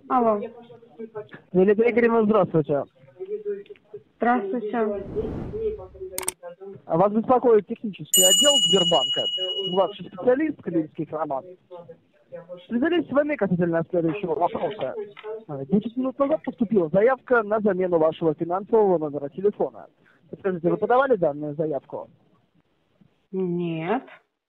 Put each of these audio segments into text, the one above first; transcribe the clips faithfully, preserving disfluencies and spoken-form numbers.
Алло. Елена Игоревна, здравствуйте. Здравствуйте. Вас беспокоит технический отдел Сбербанка. Младший специалист, Калинский Роман. Связались с вами касательно следующего вопроса. десять минут назад поступила заявка на замену вашего финансового номера телефона. Скажите, вы подавали данную заявку? Нет.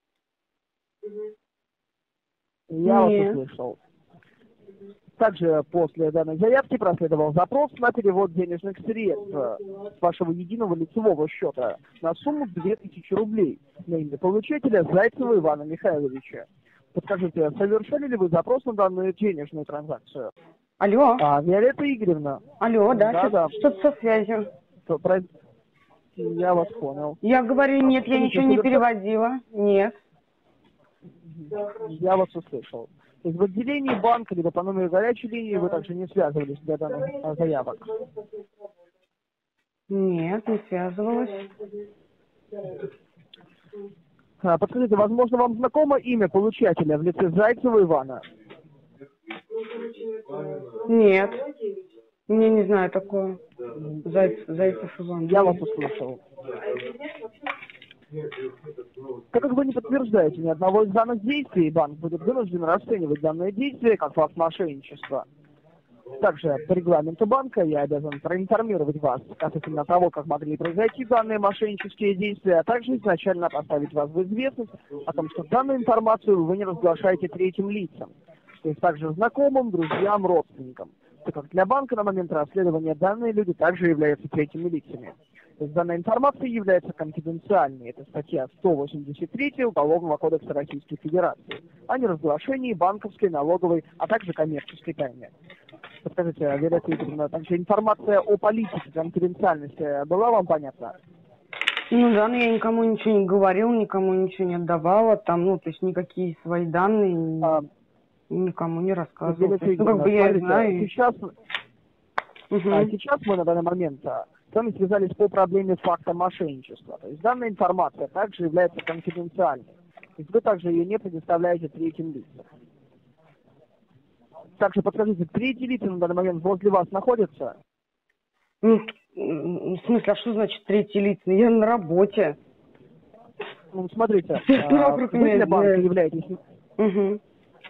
Я Нет. вас услышал. Также после данной заявки проследовал запрос на перевод денежных средств с вашего единого лицевого счета на сумму две тысячи рублей на имя получателя Зайцева Ивана Михайловича. Подскажите, совершали ли вы запрос на данную денежную транзакцию? Алло. А, Виолетта Игоревна. Алло, да, Да, что- да. что-то со связью. То- про- Я вас понял. Я говорю, нет, я Скажите, ничего не соверша- переводила. Нет. Я вас услышал. То есть в отделении банка, либо по номеру горячей линии вы также не связывались для данных а, заявок? Нет, не связывалась. А, Подскажите, возможно, вам знакомо имя получателя в лице Зайцева Ивана? Нет. Не, не знаю такое. Зайцев, Зайцев Иван. Я вас услышал. Так как вы не подтверждаете ни одного из данных действий, банк будет вынужден расценивать данное действие как факт мошенничества. Также по регламенту банка я обязан проинформировать вас касательно того, как могли произойти данные мошеннические действия, а также изначально поставить вас в известность о том, что данную информацию вы не разглашаете третьим лицам, то есть также знакомым, друзьям, родственникам, так как для банка на момент расследования данные люди также являются третьими лицами. То есть данная информация является конфиденциальной. Это статья сто восемьдесят три Уголовного кодекса Российской Федерации о неразглашении банковской, налоговой, а также коммерческой тайны. Подскажите, Виолетта Игоревна, также информация о политике конфиденциальности была вам понятна? Ну да, но я никому ничего не говорила, никому ничего не отдавала, там, ну, то есть никакие свои данные А, никому не рассказывала. Виолетта То есть, ну, как Игоревна, бы я смотрите, знаю. сейчас, Угу. а, сейчас мы на данный момент а, с вами связались по проблеме факта мошенничества. То есть данная информация также является конфиденциальной. То есть вы также ее не предоставляете третьим лицам. Также подскажите, третьи лица на данный момент возле вас находятся? Ну, в смысле, а что значит третий лица? Я на работе. Ну, смотрите, Ну, а, вокруг вы меня для банка знают. являетесь, Угу.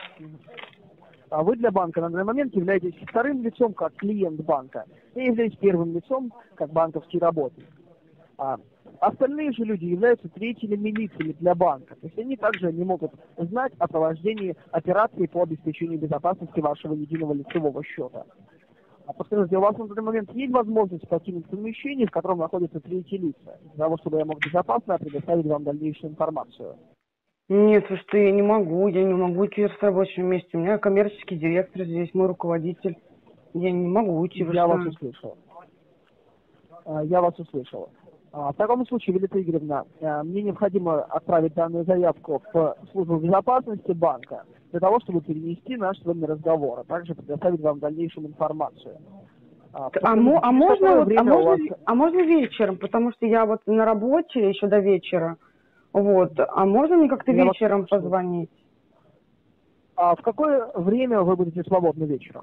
а вы для банка на данный момент являетесь вторым лицом как клиент банка. Я являюсь первым лицом как банковский работник. А остальные же люди являются третьими лицами для банка. То есть они также не могут знать о провождении операций по обеспечению безопасности вашего единого лицевого счета. А подскажите, у вас на данный момент есть возможность покинуть помещение, в котором находятся третьи лица, для того, чтобы я мог безопасно предоставить вам дальнейшую информацию? Нет, вы что, я не могу, я не могу уйти с рабочего места. У меня коммерческий директор здесь, мой руководитель. Я не могу уйти, вы Я что? вас услышал. А, Я вас услышал. А, В таком случае, Виолетта Игоревна, а, мне необходимо отправить данную заявку в службу безопасности банка для того, чтобы перенести наш с вами разговор, а также предоставить вам дальнейшую информацию. А, А, подскажите, мо- а через можно какое вот, а время у можно, вас- ве- а можно вечером, потому что я вот на работе еще до вечера. Вот. А можно мне как-то Я вас вечером слушаю. позвонить? А в какое время вы будете свободны вечером?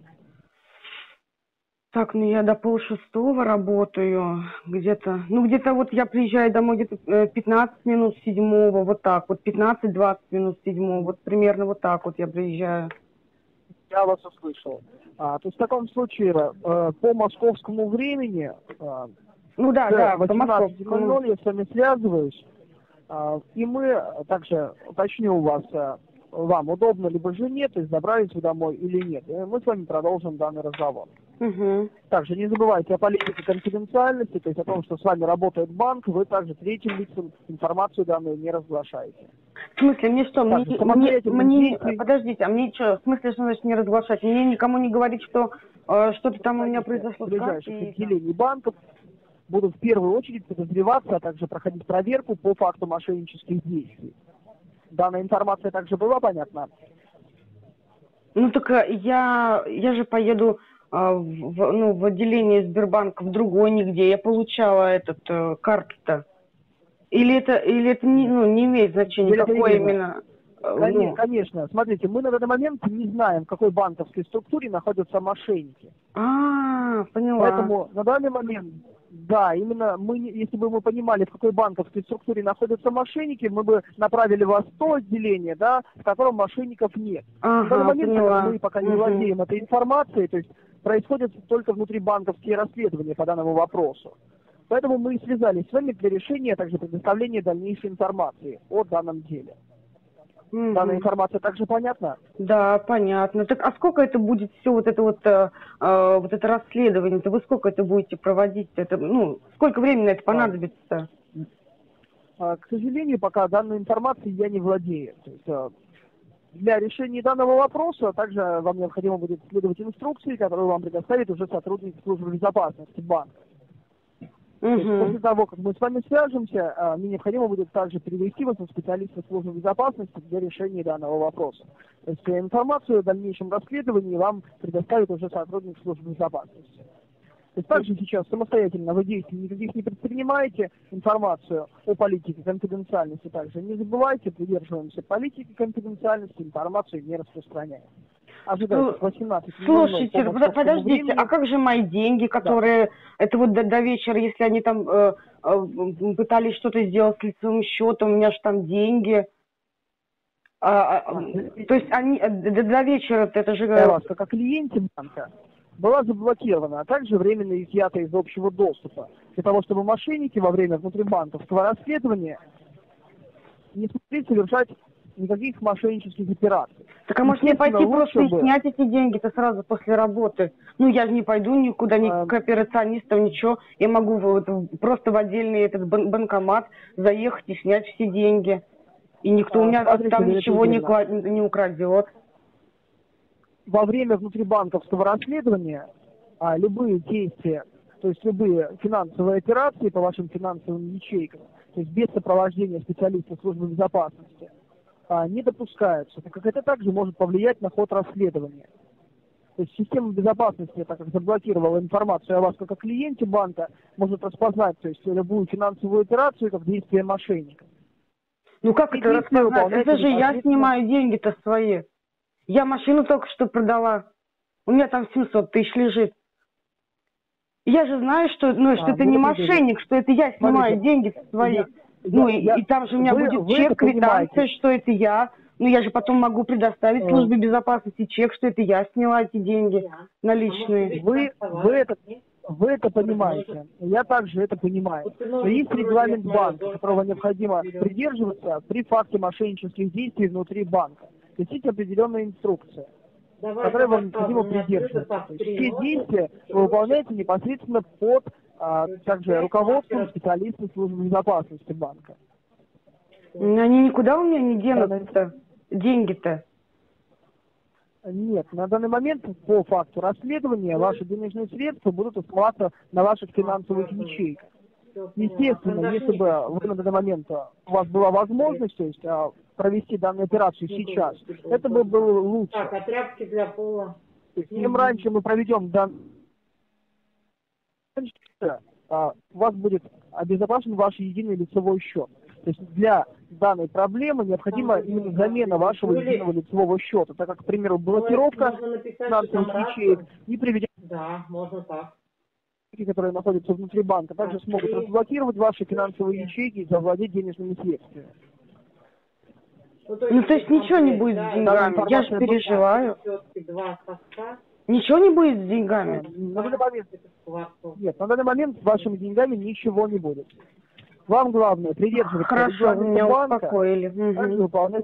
Так, ну я до полшестого работаю, где-то, ну где-то вот я приезжаю домой где-то э, пятнадцать минут седьмого, вот так, вот пятнадцать-двадцать минут седьмого, вот примерно вот так вот я приезжаю. Я вас услышал. А, то есть в таком случае э, по московскому времени э, Ну да, к да, по восемнадцати ноль московскому. ноль я с вами связываюсь, а, и мы также уточню у вас, а, вам удобно либо же нет, то есть добрались вы домой или нет. И мы с вами продолжим данный разговор. Угу. Также не забывайте о политике конфиденциальности, то есть о том, что с вами работает банк, вы также третьим лицам информацию данную не разглашаете. В смысле, мне что, мне, Также мне, самостоятельных мне- действий- подождите, а мне что, в смысле, что значит не разглашать? Мне никому не говорить, что э, что-то там у меня произошло с ближайших картой? отделений банков будут в первую очередь подозреваться, а также проходить проверку по факту мошеннических действий. Данная информация также была понятна? Ну так э, я, я же поеду э, в, ну, в отделение Сбербанка, в другой нигде. Я получала этот э, карту-то. Или это, или это не, ну, не имеет значения, Виолетта какое Игоревна. именно? Э, Конечно, Ну, конечно. Смотрите, мы на данный момент не знаем, в какой банковской структуре находятся мошенники. а, поняла. Поэтому на данный момент, да, именно мы, не- если бы мы понимали, в какой банковской структуре находятся мошенники, мы бы направили вас в то отделение, да, в котором мошенников нет. На данный Ага, момент, так как поняла. мы пока не Мгм. владеем этой информацией, то есть происходят только внутрибанковские расследования по данному вопросу. Поэтому мы и связались с вами для решения, а также предоставления дальнейшей информации о данном деле. Данная Мгм. информация также понятна? Да, понятно. Так, а сколько это будет все вот это вот, э, э, вот это расследование-то? Вы сколько это будете проводить? Это, ну, сколько времени на это А, понадобится? а, К сожалению, пока данной информацией я не владею. То есть, а, для решения данного вопроса также вам необходимо будет следовать инструкции, которую вам предоставит уже сотрудник службы безопасности банка. То есть Угу. после того, как мы с вами свяжемся, а, мне необходимо будет также перевести вас на специалиста службы безопасности для решения данного вопроса. То есть э, информацию о дальнейшем расследовании вам предоставит уже сотрудник службы безопасности. То есть также сейчас самостоятельно вы действий никаких не предпринимаете, информацию о политике конфиденциальности также не забывайте, придерживаемся политики конфиденциальности, информацию не распространяем. Ожидайте с восемнадцати ноль ноль по Слушайте, под- московскому подождите, времени. а как же мои деньги, которые, это вот до, до вечера, если они там э, э, пытались что-то сделать с лицевым счетом, у меня же там деньги. А, а, то есть они э, до, до вечера это же... Для э, вас, как о клиенте банка, была заблокирована, а также временно изъята из общего доступа, для того, чтобы мошенники во время внутрибанковского расследования не смогли совершать никаких мошеннических операций. Так а может мне Естественно, пойти лучше просто и бы, снять эти деньги-то сразу после работы? Ну я же не пойду никуда, ни А, к операционистам, ничего. Я могу вот просто в отдельный этот бан- банкомат заехать и снять все деньги. И никто у а, меня смотрите, там Лилия ничего не, Игоревна, кла- не украдет. во время внутрибанковского расследования а, любые действия, то есть любые финансовые операции по вашим финансовым ячейкам, то есть без сопровождения специалиста службы безопасности, а, не допускаются, так как это также может повлиять на ход расследования. То есть система безопасности, так как заблокировала информацию о вас как о клиенте банка, может распознать, то есть любую финансовую операцию как действие мошенника. Ну как И это действия распознать? выполняйте Это же я непосредственно. снимаю деньги-то свои. Я машину только что продала. У меня там семьсот тысяч лежит. Я же знаю, что, ну, что А, это ну, не это видели. мошенник, что это я снимаю Смотрите, деньги свои. я, Ну, я, и, я, и там же у меня вы, будет вы чек, это квитанция, понимаете. что это я. Ну, я же потом могу предоставить Э, службе безопасности чек, что это я сняла эти деньги наличные. Вы, вы, это, вы это понимаете. Я также это понимаю. Но есть регламент банка, которого необходимо придерживаться при факте мошеннических действий внутри банка. То есть есть определенная инструкция, которой вам необходимо придерживаться. То есть все действия вы выполняете непосредственно под а, также руководством специалистов службы безопасности банка. Ну, они никуда у меня не Данная- денутся, деньги-то. Нет, на данный момент по факту расследования ваши денежные средства будут оставаться на ваших финансовых ячейках. Естественно, если бы вы на данный момент а, у вас была возможность, то есть а, провести данную операцию сейчас, это бы было лучше. Так, а тряпки для пола? То есть, чем раньше мы проведем данную, а, у вас будет обезопасен ваш единый лицевой счет. То есть для данной проблемы необходима именно замена вашего единого лицевого счета, так как, к примеру, блокировка Можно написать, финансовых что там ячеек разные. не приведет, Да, можно так. которые находятся внутри банка, также смогут разблокировать ваши финансовые ячейки и завладеть денежными средствами. Ну, Ну, то есть ничего не будет с да, деньгами. Я же информация переживаю. все-таки два соска. Ничего не будет с деньгами. На данный момент, Это скварцу. нет, на данный момент с вашими деньгами ничего не будет. Вам главное придерживаться Хорошо, регламента меня банка, успокоили. также Мгм. выполнять.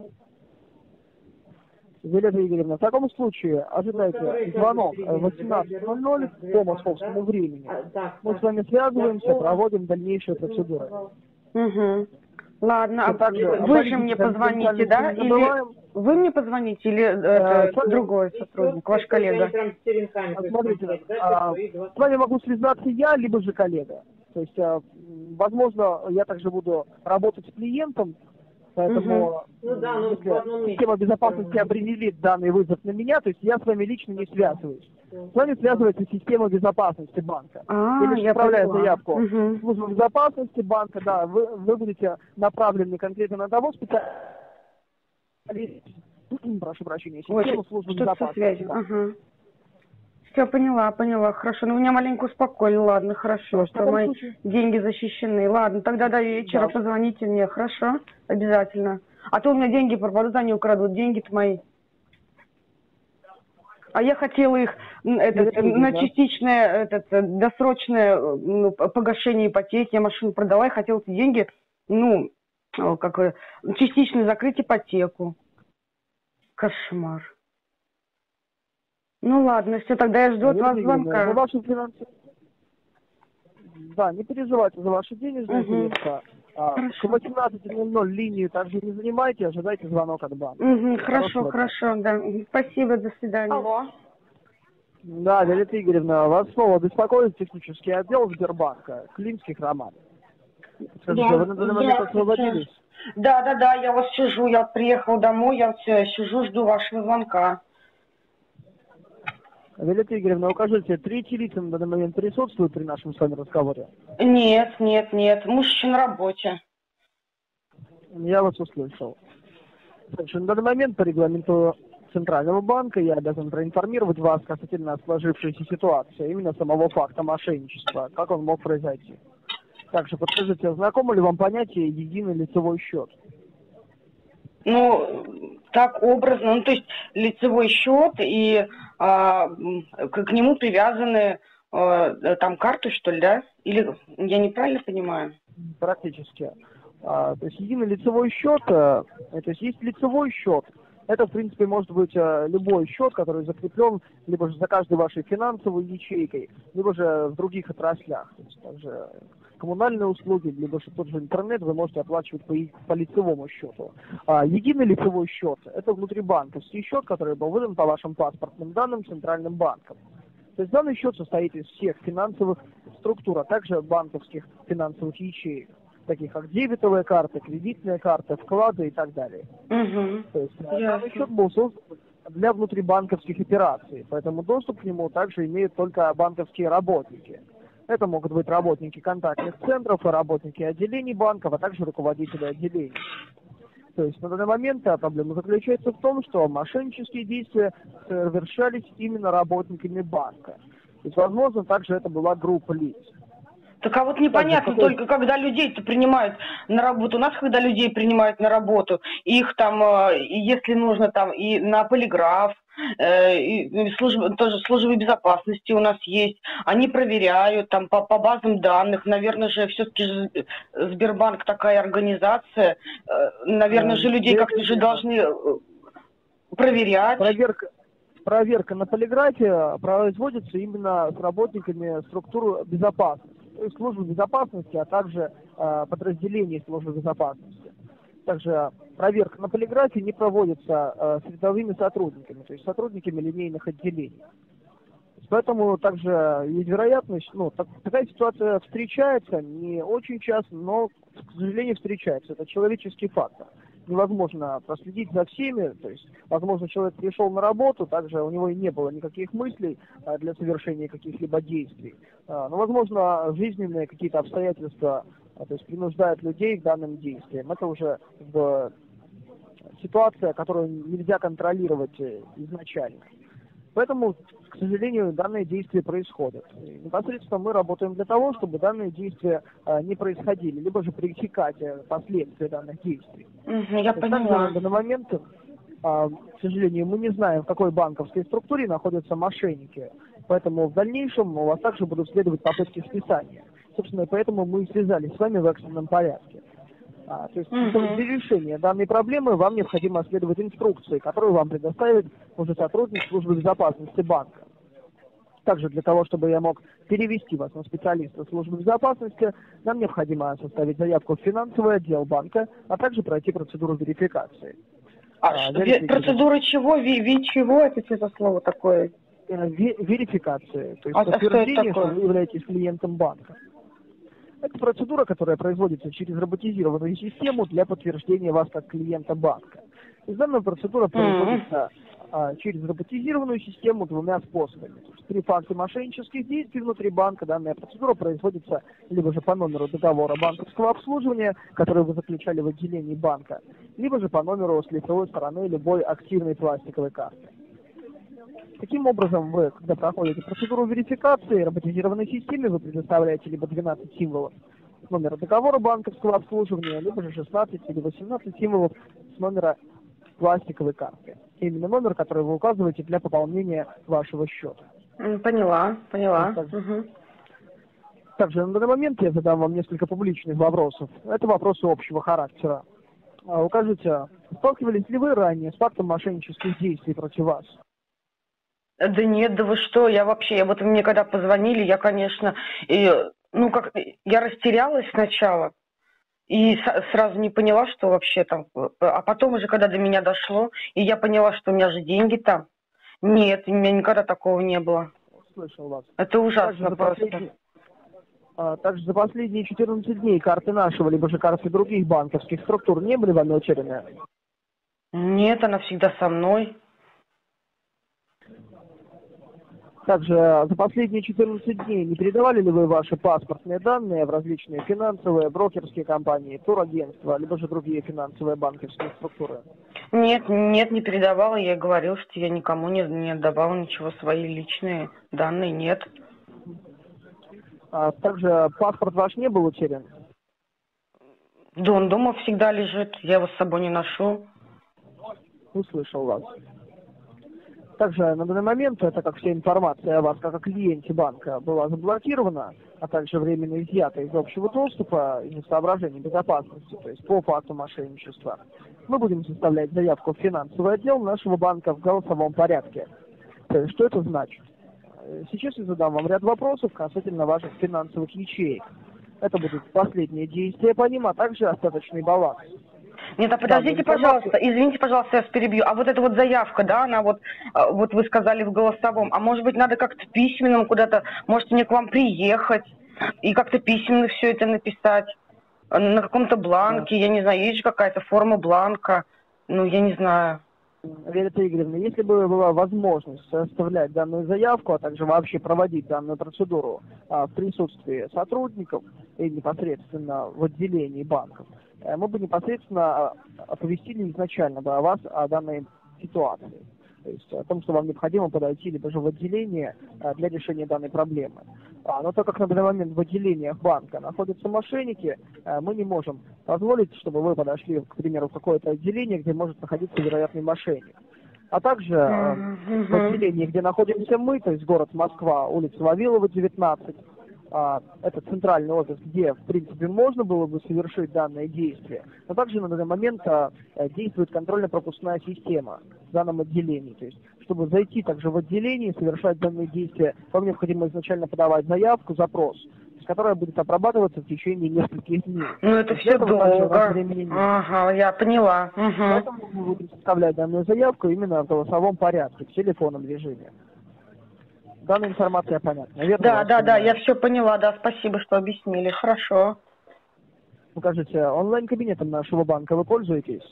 Елена Игоревна, в таком случае ожидайте звонок в восемнадцать ноль ноль по московскому времени. А, так, Мы так. с вами связываемся, проводим дальнейшие процедуры. Угу. Ладно, а Также вы же мне позвоните, да? не Или забываем. вы мне позвоните, или Э, это другой сотрудник, ваш коллега? А, Смотрите, а, с вами могу связаться я, либо же коллега. То есть, а, м, возможно, я также буду работать с клиентом, поэтому Ну да, ну, если в одном месте. система безопасности определит данный вызов на меня, то есть я с вами лично не связываюсь. С вами связывается система безопасности банка. А, Я лишь я отправляю поняла. заявку Мгм. в службу безопасности банка, да, вы, вы будете направлены конкретно на того специалиста, прошу прощения, Ой, систему службы что-то со связью. безопасности. Ага. Все, поняла, поняла. Хорошо. Ну, вы меня маленько успокоили. Ладно, хорошо. Да, в Что таком мои случае- деньги защищены. Ладно, тогда до вечера Да. позвоните мне. Хорошо? Обязательно. А то у меня деньги пропадут, они украдут. Деньги-то мои. А я хотела их м, этот, Дмитрий, на да. частичное, этот, э, досрочное э, ну, п- погашение ипотеки. Я машину продала и хотела эти деньги, ну, э, как бы, частично закрыть ипотеку. Кошмар. Ну ладно, все, тогда я жду от вас Елена Игоревна, за звонка. ваши финансы... Да, не переживайте за ваши денежные Угу. средства. А, к Хорошо. восемнадцати ноль-ноль линию также не занимайте, ожидайте звонок от банка. Угу, хорошо, Хорошего дня. хорошо, да. Мгм. Спасибо, до свидания. Алло. Да, Виолетта Игоревна, вас снова беспокоит технический отдел Сбербанка, Климских Роман. Скажите, Да, вы на данный момент освободились? Да, да, да, я вот сижу, я приехала домой, я все, сижу, жду вашего звонка. Виолетта Игоревна, укажите, третьи лица на данный момент присутствуют при нашем с вами разговоре? Нет, нет, нет, муж еще на работе. Я вас услышал. Значит, на данный момент по регламенту Центрального банка я обязан проинформировать вас касательно сложившейся ситуации, именно самого факта мошенничества, как он мог произойти. Также подскажите, знакомо ли вам понятие «единый лицевой счет»? Ну, так образно, ну, то есть лицевой счет и а, м, к, к нему привязаны а, там карты, что ли, да? Или я неправильно понимаю? Практически. А, то есть единый лицевой счет, а, то есть есть лицевой счет. Это, в принципе, может быть а, любой счет, который закреплен либо же за каждой вашей финансовой ячейкой, либо же в других отраслях. То есть также коммунальные услуги, либо же тот же интернет вы можете оплачивать по, по лицевому счету. А единый лицевой счет – это внутрибанковский счет, который был выдан по вашим паспортным данным Центральным банком. То есть данный счет состоит из всех финансовых структур, а также банковских финансовых ячеек, таких как дебетовая карта, кредитная карта, вклады и так далее. Угу. То есть данный счет был создан для внутрибанковских операций, поэтому доступ к нему также имеют только банковские работники. Это могут быть работники контактных центров и работники отделений банков, а также руководители отделений. То есть на данный момент а, проблема заключается в том, что мошеннические действия совершались именно работниками банка. То есть, возможно, также это была группа лиц. Так а вот непонятно, какой... только когда людей-то принимают на работу. У нас, когда людей принимают на работу, их там, э, если нужно, там и на полиграф, э, и службы, тоже службы безопасности у нас есть. Они проверяют там по, по базам данных. Наверное же, все-таки Сбербанк такая организация. Э, наверное же, людей как-то же должны проверять. Проверка. Проверка на полиграфе производится именно с работниками структур безопасности, то есть службы безопасности, а также э, подразделений службы безопасности. Также проверка на полиграфе не проводится э, с рядовыми сотрудниками, то есть сотрудниками линейных отделений. Поэтому также есть вероятность, ну, так, такая ситуация встречается, не очень часто, но, к сожалению, встречается. Это человеческий фактор. Невозможно проследить за всеми, то есть, возможно, человек пришел на работу, также у него и не было никаких мыслей а, для совершения каких-либо действий. А, но, возможно, жизненные какие-то обстоятельства, а, то есть, принуждают людей к данным действиям. Это уже как бы ситуация, которую нельзя контролировать изначально. Поэтому, к сожалению, данные действия происходят. И непосредственно мы работаем для того, чтобы данные действия а, не происходили, либо же пресекать последствия данных действий. Угу, я Также поняла. на данный момент, а, к сожалению, мы не знаем, в какой банковской структуре находятся мошенники. Поэтому в дальнейшем у вас также будут следовать попытки списания. Собственно, поэтому мы связались с вами в экстренном порядке. А, то есть Угу. для решения данной проблемы вам необходимо следовать инструкции, которую вам предоставит уже сотрудник службы безопасности банка. Также для того, чтобы я мог перевести вас на специалиста службы безопасности, нам необходимо составить заявку в финансовый отдел банка, а также пройти процедуру верификации. А, А, что, ве- процедура чего? Ви, ви чего? Это что за слово такое? Ве- верификация, то есть А- а что это подтверждение, что такое? вы являетесь клиентом банка. Это процедура, которая производится через роботизированную систему для подтверждения вас как клиента банка. И данная процедура производится а, через роботизированную систему двумя способами. То есть при факте мошеннических действий внутри банка данная процедура производится либо же по номеру договора банковского обслуживания, который вы заключали в отделении банка, либо же по номеру с лицевой стороны любой активной пластиковой карты. Таким образом, вы, когда проходите процедуру верификации роботизированной системе, вы предоставляете либо двенадцать символов с номера договора банковского обслуживания, либо же шестнадцать или восемнадцать символов с номера пластиковой карты. Именно номер, который вы указываете для пополнения вашего счета. Поняла, поняла. Так, Угу. Также на данный момент я задам вам несколько публичных вопросов. Это вопросы общего характера. А, укажите, сталкивались ли вы ранее с фактом мошеннических действий против вас? Да нет, да вы что, я вообще, я вот мне когда позвонили, я, конечно, и, ну как, я растерялась сначала и с- сразу не поняла, что вообще там, а потом уже, когда до меня дошло, и я поняла, что у меня же деньги там. Нет, у меня никогда такого не было. Слышал вас. Это Также ужасно за, просто. последние, а, также за последние четырнадцать дней карты нашего, либо же карты других банковских структур не были вами утеряны? Нет, она всегда со мной. Также а, за последние четырнадцать дней не передавали ли вы ваши паспортные данные в различные финансовые, брокерские компании, турагентства, либо же другие финансовые банковские структуры? Нет, нет, не передавала, я говорил, что я никому не, не отдавала ничего, свои личные данные, нет. А, также паспорт ваш не был утерян? Да он дома всегда лежит, я его с собой не ношу. Услышал вас. Также на данный момент, так как вся информация о вас как о клиенте банка была заблокирована, а также временно изъята из общего доступа из-за соображений безопасности, то есть по факту мошенничества, мы будем составлять заявку в финансовый отдел нашего банка в голосовом порядке. То есть, что это значит? Сейчас я задам вам ряд вопросов касательно ваших финансовых ячеек. Это будут последние действия по ним, а также остаточный баланс. Нет, а подождите, Да, пожалуйста, извините, пожалуйста, я вас перебью. А вот эта вот заявка, да, она вот, а, вот вы сказали в голосовом, а может быть надо как-то письменным куда-то, может мне к вам приехать и как-то письменно все это написать а, на каком-то бланке, я не знаю, есть же какая-то форма бланка, ну я не знаю. Виолетта Игоревна, если бы была возможность составлять данную заявку, а также вообще проводить данную процедуру а, в присутствии сотрудников и непосредственно в отделении банков, э, мы бы непосредственно оповестили изначально бы о вас о данной ситуации. То есть о том, что вам необходимо подойти либо же в отделение а, для решения данной проблемы. А, но так как на данный момент в отделениях банка находятся мошенники, а, мы не можем позволить, чтобы вы подошли, к примеру, в какое-то отделение, где может находиться вероятный мошенник. А также а, Мгм. в отделении, где находимся мы, то есть город Москва, улица Вавилова, девятнадцать, а, это центральный офис, где, в принципе, можно было бы совершить данное действие, но также на данный момент а, действует контрольно-пропускная система в данном отделении. То есть, чтобы зайти также в отделение и совершать данные действия, вам необходимо изначально подавать заявку, запрос, которая будет обрабатываться в течение нескольких дней. Ну это Для все этого также у нас долго. времени нет. Ага, я поняла. Угу. Поэтому мы будем составлять данную заявку именно в голосовом порядке, в телефонном режиме. Данная информация понятна, верно? Да, вас да, да, понимаю? я все поняла, да, спасибо, что объяснили, хорошо. Покажите, онлайн-кабинетом нашего банка вы пользуетесь?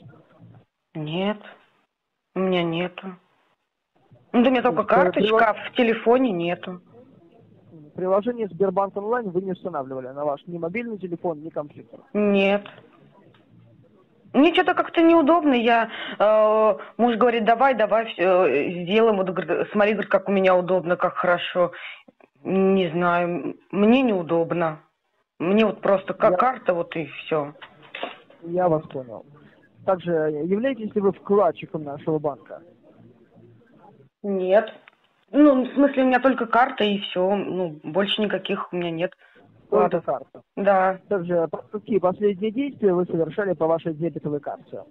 Нет, у меня нету. Ну, да у меня только есть, э, карточка, а прилож- в телефоне нету. Приложение Сбербанк онлайн вы не устанавливали на ваш ни мобильный телефон, ни компьютер. Нет. Мне что-то как-то неудобно. Я, э, муж говорит, давай, давай, все, сделаем. Вот, говорит, смотри, говорит, как у меня удобно, как хорошо. Не знаю, мне неудобно. Мне вот просто как Я- карта, вот и все. Я вас понял. Также, являетесь ли вы вкладчиком нашего банка? Нет. Ну, в смысле, у меня только карта и все. Ну, больше никаких у меня нет Только вкладов. карта. Да. Также, какие последние действия вы совершали по вашей дебетовой карте?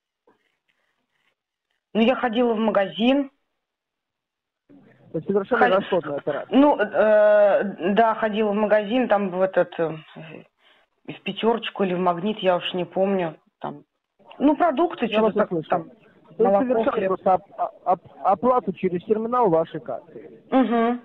Ну, я ходила в магазин. То есть совершали Ход- расходную операцию. Ну, э, да, ходила в магазин, там в этот, э, в пятерочку или в магнит, я уж не помню. Там, ну, продукты, Я вас что-то так, услышал. там, То есть молоко, совершали хлеб. просто оп- оп- оплату через терминал вашей карты. Угу.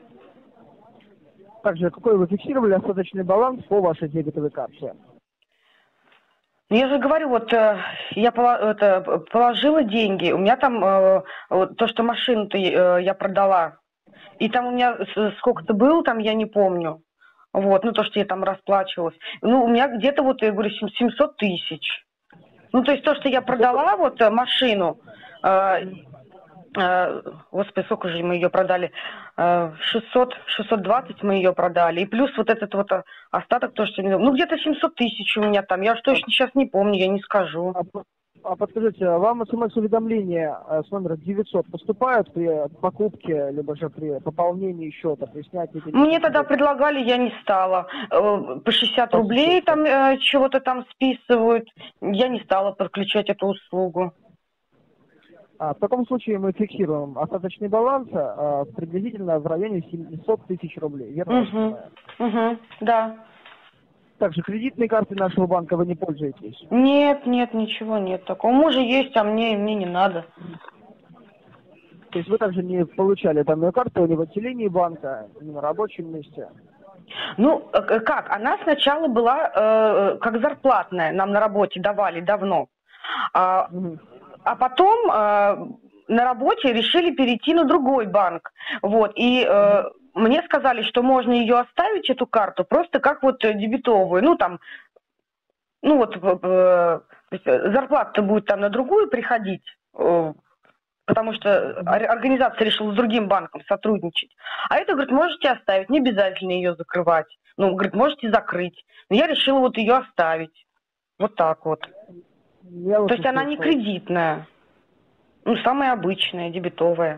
Также, какой вы фиксировали остаточный баланс по вашей дебетовой карте? Ну, я же говорю, вот э, я пола- это, п- положила деньги, у меня там э, вот то, что машину-то э, я продала, и там у меня с- сколько-то было, там я не помню, вот, ну то, что я там расплачивалась, ну у меня где-то вот, я говорю, сем- семьсот тысяч, ну то есть то, что я продала, вот э, машину, э, э, господи, сколько же мы ее продали, Э, шестьсот, шестьсот двадцать мы ее продали, и плюс вот этот вот э, остаток, то, что, ну где-то семьсот тысяч у меня там, я уж точно сейчас не помню, я не скажу. А, по- а подскажите, а вам смс-уведомления э, с номера девятьсот поступают при покупке, либо же при пополнении счета, при снятии Мне денежных тогда средств? предлагали, я не стала. Э, По шестьдесят рублей Послушайте. там э, чего-то там списывают. Я не стала подключать эту услугу. А, в таком случае мы фиксируем остаточный баланс а, приблизительно в районе семьсот тысяч рублей, верно я вас Угу. понимаю? Угу. Да. Также кредитной картой нашего банка вы не пользуетесь. Нет, нет, ничего нет такого. У мужа есть, а мне, мне не надо. То есть вы также не получали данную карту ни в отделении банка, ни на рабочем месте. Ну, э, к- как? Она сначала была э, как зарплатная, нам на работе давали давно. А, Мгм. а потом э, на работе решили перейти на другой банк. Вот. И э, мне сказали, что можно ее оставить, эту карту, просто как вот э, дебетовую. Ну, там, ну вот, э, э, то есть, э, зарплата будет там на другую приходить, э, потому что ор- организация решила с другим банком сотрудничать. А это, говорит, можете оставить, не обязательно ее закрывать. Ну, говорит, можете закрыть. Но я решила вот ее оставить. Вот так вот. Я вас То есть она не услышал. кредитная. Ну, самая обычная, дебетовая.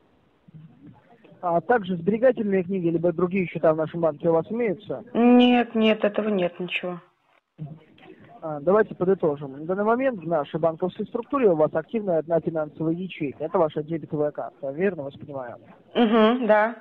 А также сберегательные книги, либо другие счета в нашем банке у вас имеются? Нет, нет, этого нет ничего. А, давайте подытожим. На данный момент в нашей банковской структуре у вас активная одна финансовая ячейка. Это ваша дебетовая карта. Верно вас понимаю? Угу, да.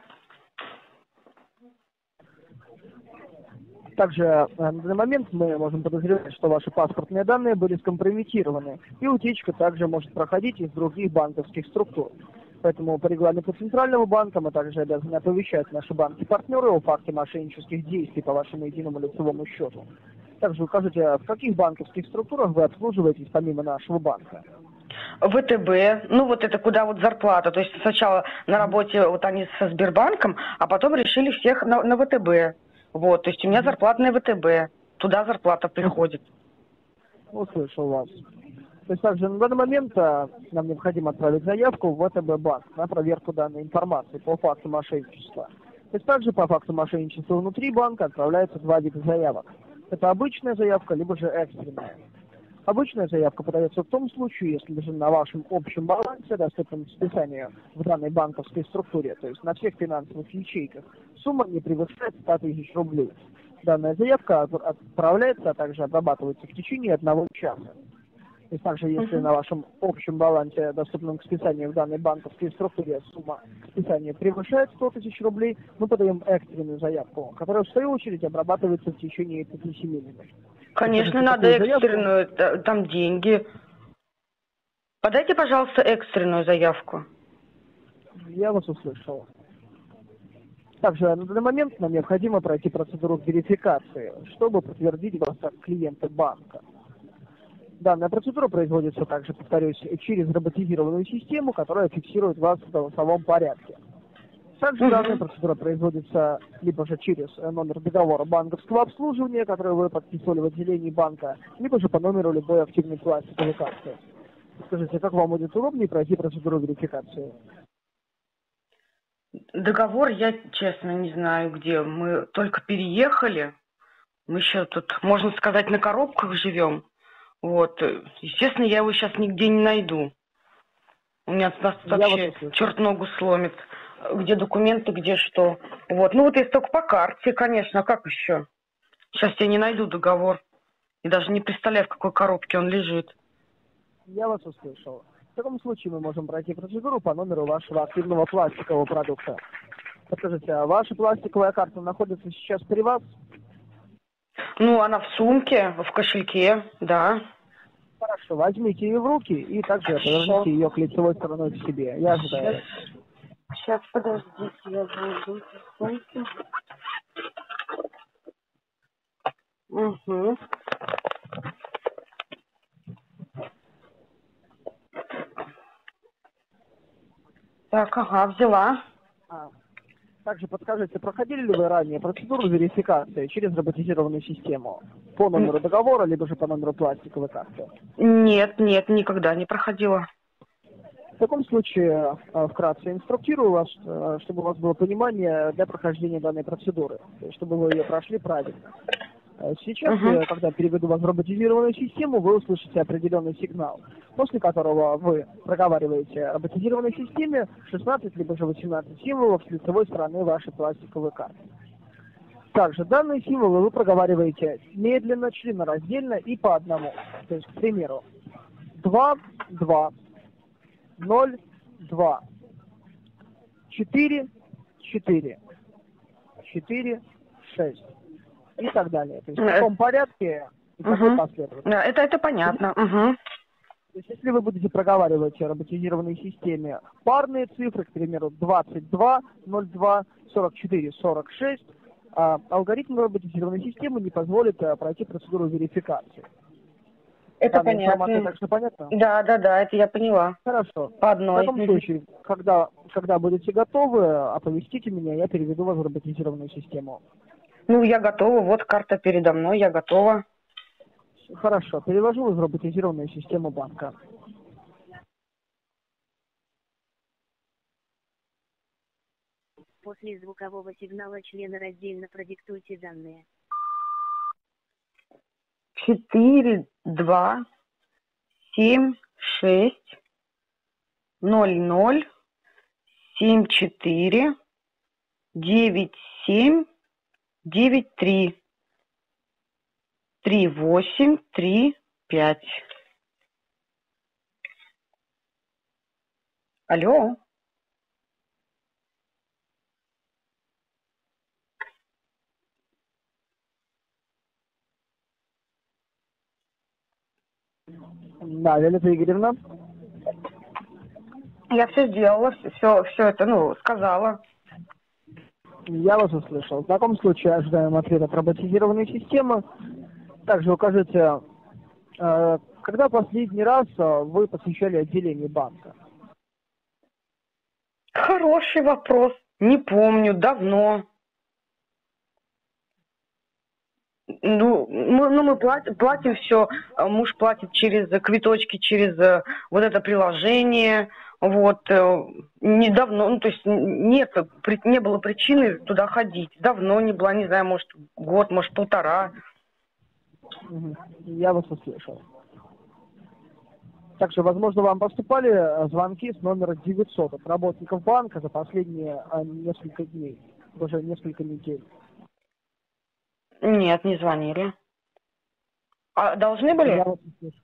Также э, на данный момент мы можем подозревать, что ваши паспортные данные были скомпрометированы, и утечка также может проходить из других банковских структур. Поэтому по регламенту Центрального банка мы также обязаны оповещать наши банки-партнеры о факте мошеннических действий по вашему единому лицевому счету. Также укажите, в каких банковских структурах вы обслуживаетесь помимо нашего банка. ВТБ, ну вот это куда вот зарплата. То есть сначала на работе вот они со Сбербанком, а потом решили всех на, на ВТБ. Вот, то есть у меня зарплатная ВТБ. Туда зарплата приходит. Услышал вас. То есть также на данный момент а, нам необходимо отправить заявку в ВТБ банк на проверку данной информации по факту мошенничества. То есть также по факту мошенничества внутри банка отправляется два вида заявок. Это обычная заявка, либо же экстренная. Обычная заявка подается в том случае, если же на вашем общем балансе, доступном к списанию в данной банковской структуре, то есть на всех финансовых ячейках, сумма не превышает ста тысяч рублей. Данная заявка от- отправляется, а также обрабатывается в течение одного часа. И также, если Мгм. на вашем общем балансе, доступном к списанию в данной банковской структуре, сумма списания превышает сто тысяч рублей, мы подаем экстренную заявку, которая, в свою очередь, обрабатывается в течение пяти семи минут. Конечно, Подскажите, надо какую заявку? экстренную, та- там деньги. Подайте, пожалуйста, экстренную заявку. Я вас услышал. Также на данный момент нам необходимо пройти процедуру верификации, чтобы подтвердить вас как клиента банка. Данная процедура производится также, повторюсь, через роботизированную систему, которая фиксирует вас в голосовом порядке. Также Мгм. данная процедура производится либо же через э, номер договора банковского обслуживания, который вы подписывали в отделении банка, либо же по номеру любой активной пластиковой карты. Скажите, как вам будет удобнее пройти процедуру верификации? Договор я, честно, не знаю где. Мы только переехали. Мы еще тут, можно сказать, на коробках живем. Вот. э, Естественно, я его сейчас нигде не найду. У меня нас тут Я вас вообще услышал. черт ногу сломит. Где документы, где что. Вот. Ну вот если только по карте, конечно. А как еще? Сейчас я не найду договор. И даже не представляю, в какой коробке он лежит. Я вас услышал. В таком случае мы можем пройти процедуру по номеру вашего активного пластикового продукта. Подскажите, а ваша пластиковая карта находится сейчас при вас? Ну, она в сумке, в кошельке, да. Хорошо, возьмите ее в руки и также поверните ее к лицевой стороной к себе. Я ожидаю. Сейчас, подождите, я зайду в сумку. Угу. Так, ага, взяла. А, также подскажите, проходили ли вы ранее процедуру верификации через роботизированную систему по номеру договора, либо же по номеру пластиковой карты? Нет, нет, никогда не проходила. В таком случае, э, вкратце инструктирую вас, э, чтобы у вас было понимание для прохождения данной процедуры, то есть чтобы вы ее прошли правильно. Э, Сейчас, Угу. э, когда переведу вас в роботизированную систему, вы услышите определенный сигнал, после которого вы проговариваете роботизированной системе шестнадцать либо же восемнадцать символов с лицевой стороны вашей пластиковой карты. Также данные символы вы проговариваете медленно, членораздельно и по одному. То есть, к примеру, два, два, ноль, два, четыре, четыре, четыре, шесть и так далее. То есть в таком порядке и такой Угу. последовательности. Это, это понятно. Угу. То есть если вы будете проговаривать в роботизированной системе парные цифры, к примеру, двадцать два, ноль два, сорок четыре, сорок шесть, а алгоритм роботизированной системы не позволит а, пройти процедуру верификации. Это Данная информация понятно. так что понятно? Да, да, да, это я поняла. Хорошо. По В одной. таком случае, когда, когда будете готовы, оповестите меня, я переведу вас в роботизированную систему. Ну, я готова, вот карта передо мной, я готова. Хорошо, перевожу вас в роботизированную систему банка. После звукового сигнала члена раздельно продиктуйте данные. Четыре, два, семь, шесть, ноль, ноль, семь, четыре, девять, семь, девять, три, три, восемь, три, пять. Алло? Да, Виолетта Игоревна. Я все сделала, все, все это, ну, сказала. Я вас услышал. В таком случае ожидаем ответ от роботизированной системы. Также укажите, э, когда последний раз э, вы посещали отделение банка? Хороший вопрос. Не помню, давно. Ну, мы, ну, мы платим, платим все. Муж платит через квиточки, через э, вот это приложение. Вот. э, Недавно, ну, то есть нет, при- не было причины туда ходить. Давно не было, не знаю, может, год, может, полтора. Мгм. Я вас услышал. Также, возможно, вам поступали э, звонки с номера девятьсот от работников банка за последние э, несколько дней, уже несколько недель. Нет, не звонили. А должны были? Я вас услышал.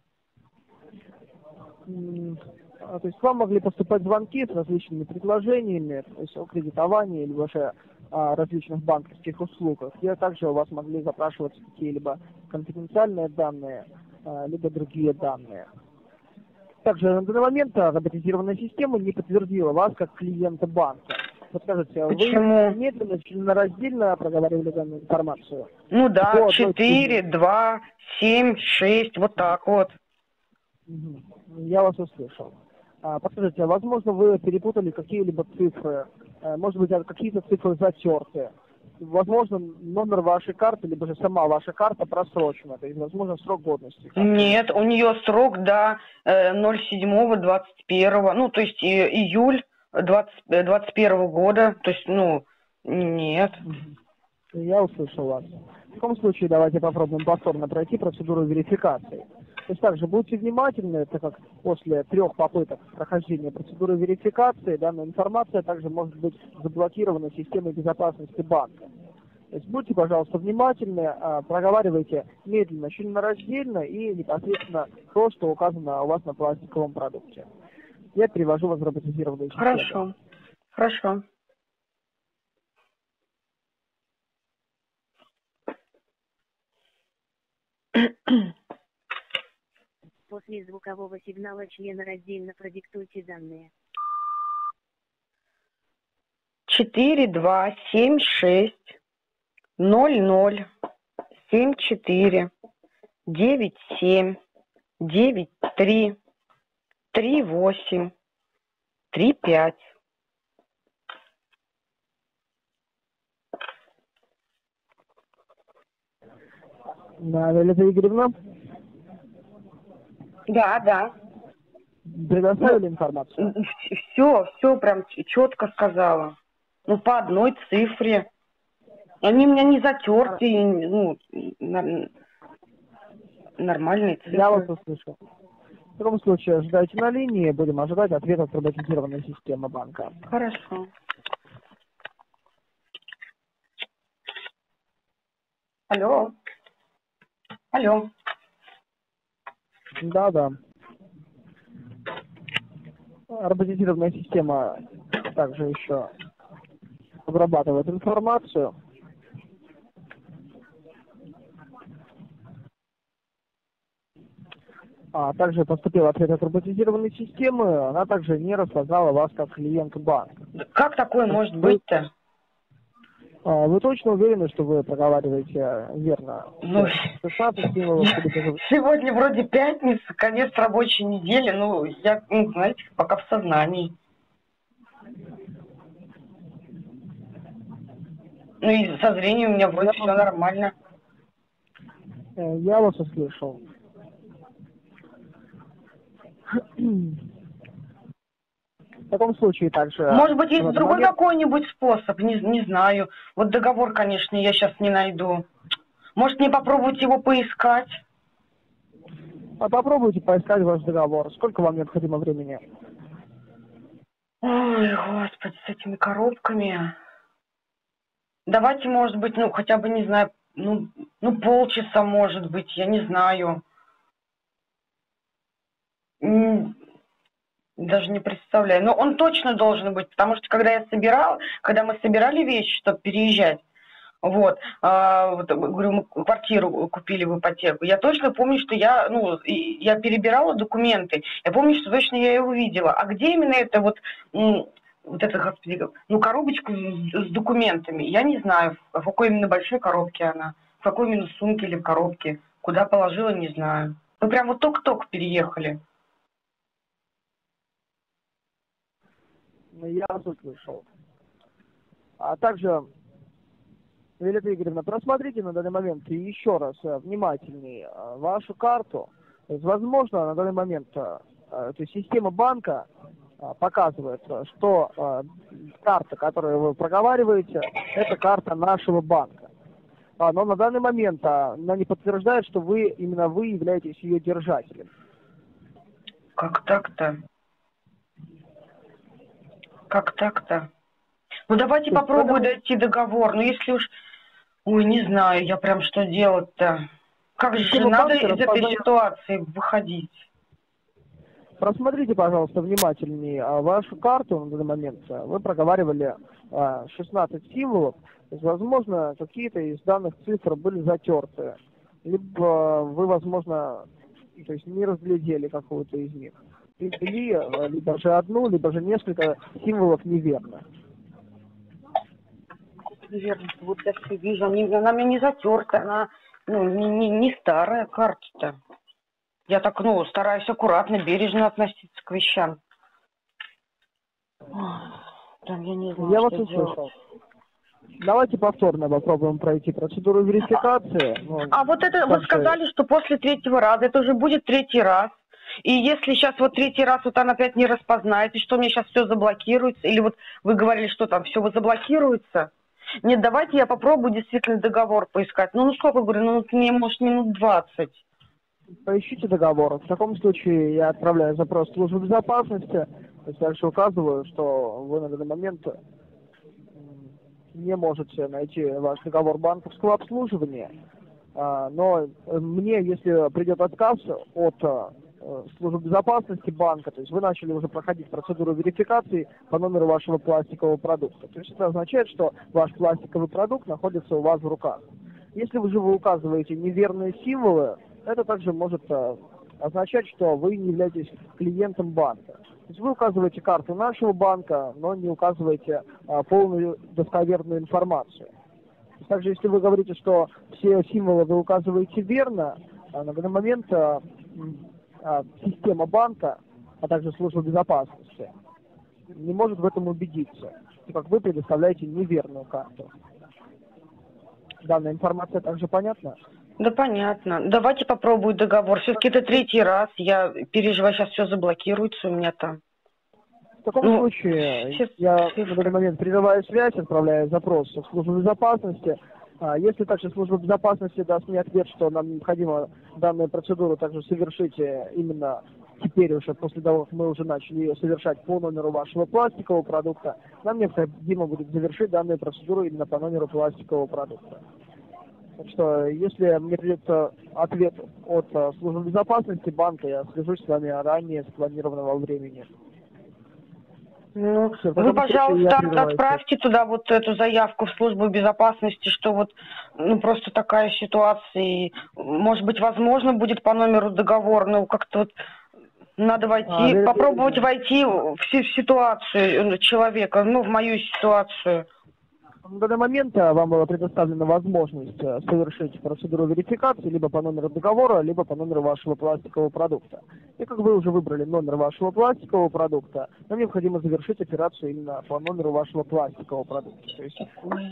М, а, То есть вам могли поступать звонки с различными предложениями, то есть о кредитовании или уже о различных банковских услугах, где также у вас могли запрашиваться какие-либо конфиденциальные данные, а, либо другие данные. Также на данный момент а, роботизированная система не подтвердила вас как клиента банка. Подскажите, Почему? вы медленно, членораздельно проговаривали данную информацию? Ну да, По одной четыре, цифре. два, семь, шесть, вот так вот. Мгм. Я вас услышал. А, Подскажите, а возможно, вы перепутали какие-либо цифры, э, может быть, а какие-то цифры затерты? Возможно, номер вашей карты, либо же сама ваша карта просрочена, то есть, возможно, срок годности. карты. Нет, у нее срок до э, ноль седьмого двадцать первого, ну, то есть э, июль двадцать первого года, то есть, ну, нет. Мгм. Я услышал вас. В таком случае давайте попробуем повторно пройти процедуру верификации. То есть также будьте внимательны, так как после трех попыток прохождения процедуры верификации данная информация также может быть заблокирована системой безопасности банка. То есть будьте, пожалуйста, внимательны, а, проговаривайте медленно, членораздельно и непосредственно то, что указано у вас на пластиковом продукте. Я перевожу вас в роботизированную систему. Хорошо, хорошо. После звукового сигнала члена раздельно продиктуйте данные. четыре, два, семь, шесть, ноль, ноль, семь, четыре, девять, семь, девять, три, три, восемь, три, пять. Да, Виолетта Игоревна, Да, да. предоставили информацию? Все, все прям четко сказала. Ну, по одной цифре. Они у меня не затертые, ну, нар- нормальные Я вас цифры. услышал. В таком случае ожидайте на линии, будем ожидать ответа от роботизированной системы банка. Хорошо. Алло. Алло. Да, да. Роботизированная система также еще обрабатывает информацию. А также поступил ответ от роботизированной системы, она также не распознала вас как клиента банка. Как такое может Вы, быть-то? а, вы точно уверены, что вы проговариваете верно? Ну, шестнадцать символов, или сегодня вроде пятница, конец рабочей недели, ну, я, ну, знаете, пока в сознании. Ну, и со зрением у меня вроде все нормально. Я вас услышал. В таком случае также... Может быть, есть в другой момент... какой-нибудь способ, не, не знаю. Вот договор, конечно, я сейчас не найду. Может, мне попробовать его поискать? А попробуйте поискать ваш договор. Сколько вам необходимо времени? Ой, господи, с этими коробками. Давайте, может быть, ну, хотя бы, не знаю, ну, ну полчаса, может быть, я не знаю. Даже не представляю. Но он точно должен быть, потому что когда я собирала, когда мы собирали вещи, чтобы переезжать, вот, а, вот, говорю, мы квартиру купили в ипотеку, я точно помню, что я, ну, я перебирала документы, я помню, что точно я его видела. А где именно это вот, вот это, господи, ну, коробочка с, с документами, я не знаю, в какой именно большой коробке она, в какой именно сумке или в коробке, куда положила, не знаю. Мы прям вот только-только переехали. Я вас услышал. А также, Виолетта Игоревна, просмотрите на данный момент еще раз внимательнее вашу карту. То есть, возможно, на данный момент то есть, система банка показывает, что карта, которую вы проговариваете, это карта нашего банка. Но на данный момент она не подтверждает, что вы, именно вы являетесь ее держателем. Как так-то? Как так-то? Ну, давайте попробую дойти договор. Ну, если уж... Ой, не знаю, я прям что делать-то. Как же надо из этой ситуации выходить? Просмотрите, пожалуйста, внимательнее вашу карту на данный момент. Вы проговаривали шестнадцать символов. То есть, возможно, какие-то из данных цифр были затерты. Либо вы, возможно, то есть не разглядели какую-то из них. Или либо же одну, либо же несколько символов неверно. Неверно. Вот я все вижу. Она мне не затерта, она ну, не, не, не старая карта-то. Я так, ну, стараюсь аккуратно, бережно относиться к вещам. Прям я не знаю, я что вас делать. услышал. Давайте повторно попробуем пройти процедуру верификации. Ну, а вот это вы сказали, что после третьего раза, это уже будет третий раз. И если сейчас вот третий раз вот она опять не распознает, и что мне сейчас все заблокируется, или вот вы говорили, что там все заблокируется. Нет, давайте я попробую действительно договор поискать. Ну, ну сколько, говорю, ну, мне, может, минут двадцать. Поищите договор. В таком случае я отправляю запрос в службу безопасности. То есть дальше указываю, что вы на данный момент не можете найти ваш договор банковского обслуживания. Но мне, если придет отказ от службы безопасности банка, то есть вы начали уже проходить процедуру верификации по номеру вашего пластикового продукта. То есть это означает, что ваш пластиковый продукт находится у вас в руках. Если вы же вы указываете неверные символы, это также может означать, что вы не являетесь клиентом банка. То есть вы указываете карту нашего банка, но не указываете а, полную достоверную информацию. Также, если вы говорите, что все символы вы указываете верно, а на данный момент а, а, система банка, а также служба безопасности не может в этом убедиться, так как вы предоставляете неверную карту. Данная информация также понятна? Да понятно. Давайте попробую договор. Все-таки это третий раз. Я переживаю, сейчас все заблокируется у меня там. В таком Ну, случае сейчас- я на данный момент прерываю связь, отправляю запрос в службу безопасности. А если также служба безопасности даст мне ответ, что нам необходимо данную процедуру также совершить э, именно теперь уже, после того, как мы уже начали ее совершать по номеру вашего пластикового продукта, нам необходимо будет завершить данную процедуру именно по номеру пластикового продукта. Так что, если мне придется ответ от э, службы безопасности банка, я свяжусь с вами ранее спланированного времени. Ну, Всё, в вы, таком случае я пожалуйста, от- прерываю отправьте туда вот эту заявку в службу безопасности, что вот ну просто такая ситуация. И, может быть, возможно будет по номеру договор, ну как-то вот надо войти, А, верите, попробовать верите. войти в, си- в ситуацию человека, ну в мою ситуацию. На данный момент э, вам была предоставлена возможность э, совершить процедуру верификации либо по номеру договора, либо по номеру вашего пластикового продукта. И как вы уже выбрали номер вашего пластикового продукта, нам необходимо завершить операцию именно по номеру вашего пластикового продукта. То есть,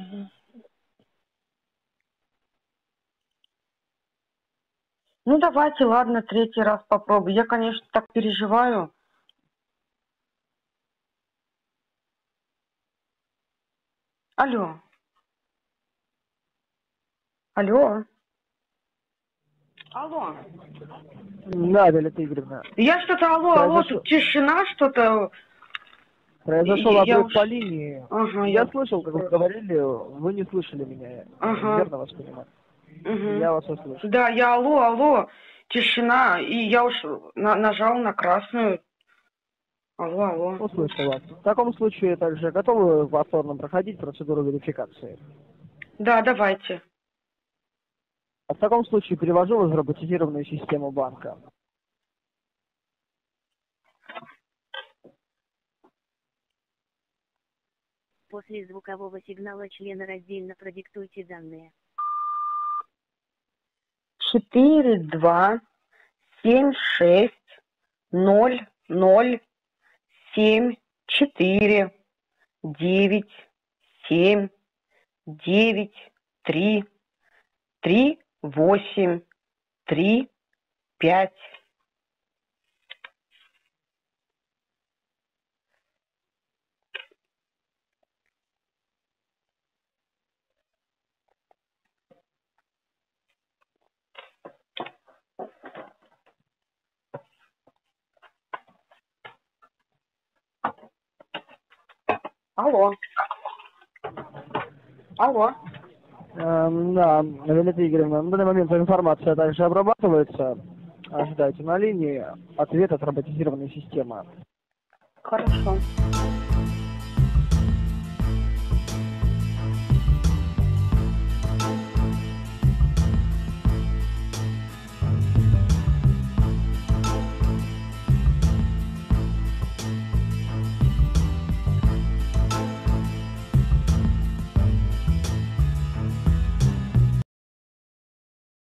Ну давайте, ладно, третий раз попробую. Я, конечно, так переживаю. Алло. Алло. Алло. да, Виолетта Игоревна, Я что-то, алло, алло, Произошло- тут тишина, что-то. произошел Я обрыв уж- по линии. Ага, Я я- слышал, как вы говорили, вы не слышали меня. Ага. Верно вас понимаю? Мгм. Я вас услышал. Да, я алло, алло, тишина, и я уж на- нажал на красную. Алло, алло. Услышал вас. В таком случае также готовы повторно проходить процедуру верификации? Да, давайте. А в таком случае перевожу вас в роботизированную систему банка. После звукового сигнала члена раздельно продиктуйте данные. Четыре, два, семь, шесть, ноль, ноль, семь, четыре, девять, семь, девять, три, три, восемь, три, пять. Алло. Алло. Эм, да, Виолетта Игоревна, на данный момент информация также обрабатывается. Ожидайте на линии ответ от роботизированной системы. Хорошо.